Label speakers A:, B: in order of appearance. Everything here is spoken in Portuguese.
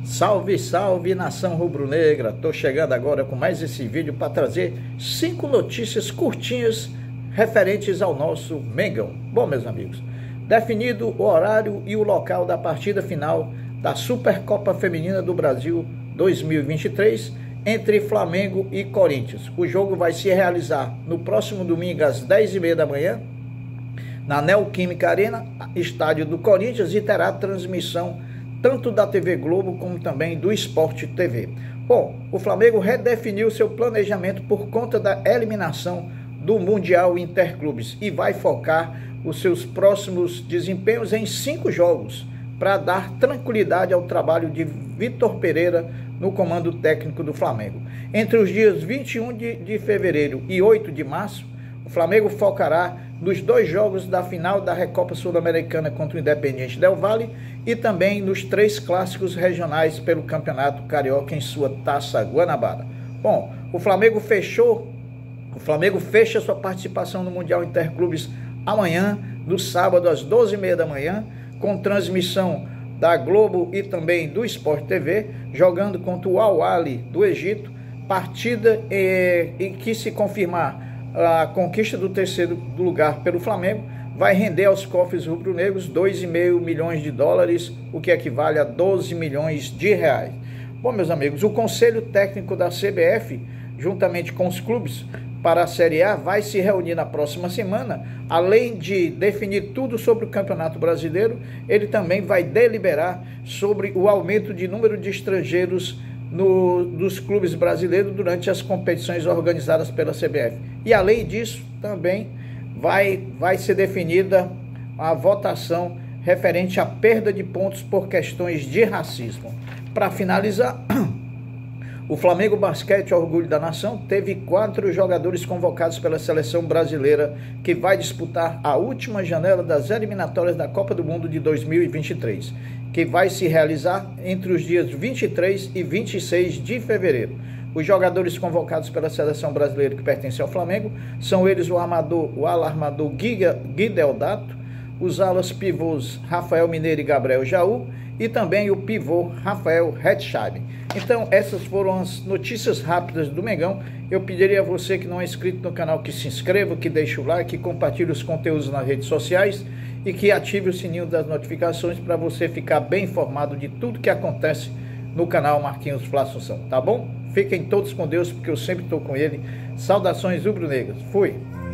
A: Salve, salve, nação rubro-negra! Tô chegando agora com mais esse vídeo para trazer 5 notícias curtinhas referentes ao nosso Mengão. Bom, meus amigos, definido o horário e o local da partida final da Supercopa Feminina do Brasil 2023 entre Flamengo e Corinthians. O jogo vai se realizar no próximo domingo às 10h30 da manhã na Neoquímica Arena, estádio do Corinthians, e terá transmissão tanto da TV Globo como também do Sport TV. Bom, o Flamengo redefiniu seu planejamento por conta da eliminação do Mundial Interclubes e vai focar os seus próximos desempenhos em 5 jogos para dar tranquilidade ao trabalho de Vitor Pereira no comando técnico do Flamengo. Entre os dias 21 de fevereiro e 8 de março, o Flamengo focará nos 2 jogos da final da Recopa Sul-Americana contra o Independiente Del Valle e também nos 3 clássicos regionais pelo Campeonato Carioca em sua Taça Guanabara. Bom, o Flamengo fecha sua participação no Mundial Interclubes amanhã, no sábado, às 12h30 da manhã, com transmissão da Globo e também do Sport TV, jogando contra o Al Ahly do Egito, partida em que, se confirmar a conquista do 3º lugar pelo Flamengo, vai render aos cofres rubro-negros 2,5 milhões de dólares, o que equivale a 12 milhões de reais. Bom, meus amigos, o Conselho Técnico da CBF, juntamente com os clubes para a Série A, vai se reunir na próxima semana. Além de definir tudo sobre o Campeonato Brasileiro, ele também vai deliberar sobre o aumento de número de estrangeiros dos clubes brasileiros durante as competições organizadas pela CBF. E além disso, também vai ser definida a votação referente à perda de pontos por questões de racismo. Para finalizar, o Flamengo Basquete, orgulho da nação, teve 4 jogadores convocados pela seleção brasileira, que vai disputar a última janela das eliminatórias da Copa do Mundo de 2023, que vai se realizar entre os dias 23 e 26 de fevereiro. Os jogadores convocados pela seleção brasileira que pertence ao Flamengo são eles o ala-armador Gui Deodato, os alas pivôs Rafael Mineiro e Gabriel Jaú, e também o pivô Rafael Hetschab. Então, essas foram as notícias rápidas do Mengão. Eu pediria a você que não é inscrito no canal que se inscreva, que deixe o like, que compartilhe os conteúdos nas redes sociais e que ative o sininho das notificações para você ficar bem informado de tudo que acontece no canal Marquinhos Fla Assunção, tá bom? Fiquem todos com Deus, porque eu sempre estou com ele. Saudações rubro-negras. Fui!